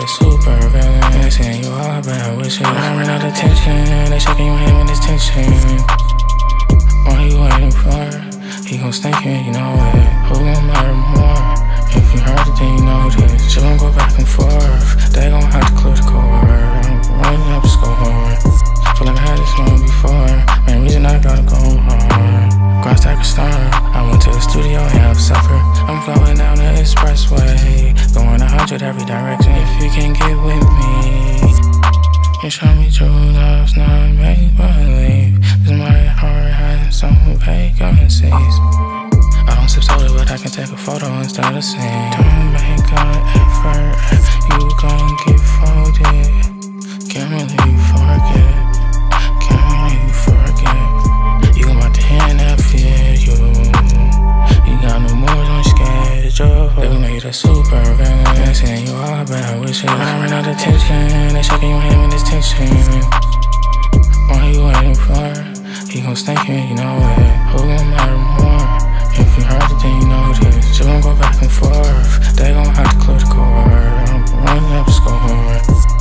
the super villain. They saying you all bad with shit. I ran out of tension. They shaking your hand when it's tension. What are you waiting for? He gon' stink here, you know it. Who gon' matter more? If you heard it, then you know this. Shit gon' go back and forth. They gon' have to clear the core. I'm running up the score. Feel like I had this moment before. Main reason I gotta go hard. Cross that star. I went to the studio and have supper. I'm flowing down the expressway, going 100 every direction. If you can get with me, you show me true love's not make believe. Cause my heart has some vacancies. I don't sip soda, but I can take a photo instead of saying, don't make an effort, you gon' get folded. Can't really forget, can't really forget. You about to hand that fear you. You got no moves on schedule. They gon' make you the super villain. They saying you all bad with shit. I ran out of tension. They shaking your hand when it's tension. What are you waiting for? He gon' stink here, you know it. Who gon' matter more? If you heard it, then you know this. Shit gon' go back and forth. They gon' have to clear the core. I'm running up the score.